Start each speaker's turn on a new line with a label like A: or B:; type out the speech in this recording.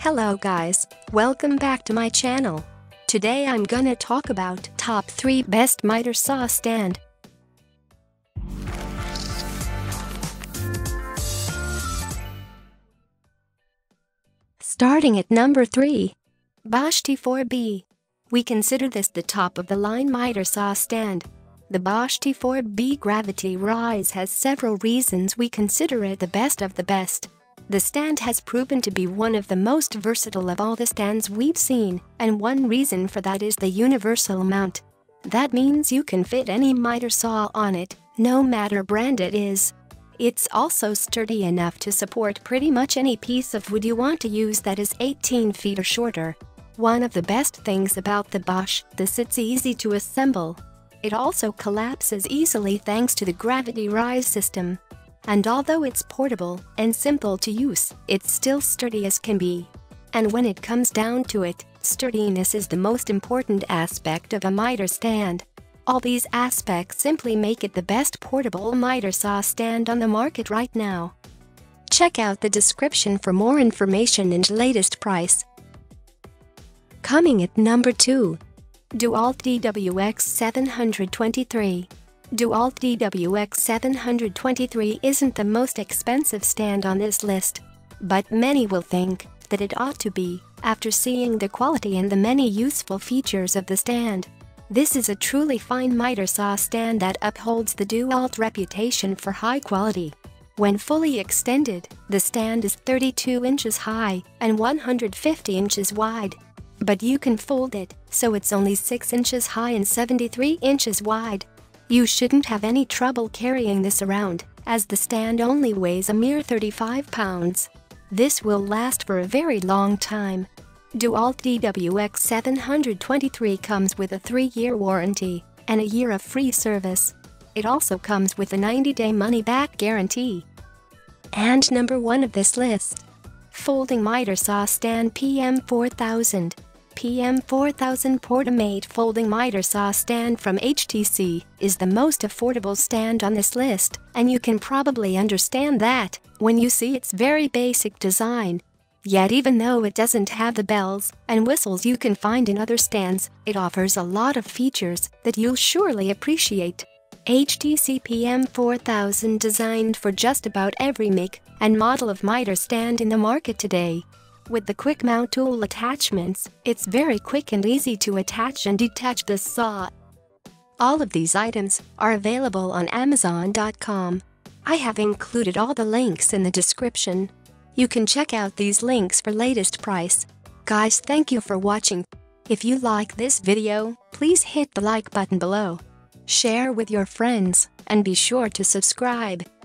A: Hello guys, welcome back to my channel. Today I'm gonna talk about top 3 best miter saw stand. Starting at number 3. Bosch T4B. We consider this the top of the line miter saw stand. The Bosch T4B Gravity Rise has several reasons we consider it the best of the best. The stand has proven to be one of the most versatile of all the stands we've seen, and one reason for that is the universal mount. That means you can fit any miter saw on it, no matter brand it is. It's also sturdy enough to support pretty much any piece of wood you want to use that is 18 feet or shorter. One of the best things about the Bosch, it's easy to assemble. It also collapses easily thanks to the gravity rise system. And although it's portable and simple to use, it's still sturdy as can be. And when it comes down to it, sturdiness is the most important aspect of a miter stand. All these aspects simply make it the best portable miter saw stand on the market right now. Check out the description for more information and latest price. Coming at number 2. DEWALT DWX 723. DEWALT DWX 723 isn't the most expensive stand on this list, but many will think that it ought to be after seeing the quality and the many useful features of the stand. This is a truly fine miter saw stand that upholds the DEWALT reputation for high quality. When fully extended, the stand is 32 inches high and 150 inches wide. But you can fold it, so it's only 6 inches high and 73 inches wide. You shouldn't have any trouble carrying this around, as the stand only weighs a mere 35 pounds. This will last for a very long time. DEWALT DWX 723 comes with a 3-year warranty and a year of free service. It also comes with a 90-day money-back guarantee. And number 1 of this list. Folding miter saw stand PM4000. PM4000 Portamate folding miter saw stand from HTC is the most affordable stand on this list, and you can probably understand that when you see its very basic design. Yet even though it doesn't have the bells and whistles you can find in other stands, it offers a lot of features that you'll surely appreciate. HTC PM4000 designed for just about every make and model of miter stand in the market today. With the quick mount tool attachments, it's very quick and easy to attach and detach the saw. All of these items are available on Amazon.com. I have included all the links in the description. You can check out these links for latest price. Guys, thank you for watching. If you like this video, please hit the like button below. Share with your friends, and be sure to subscribe.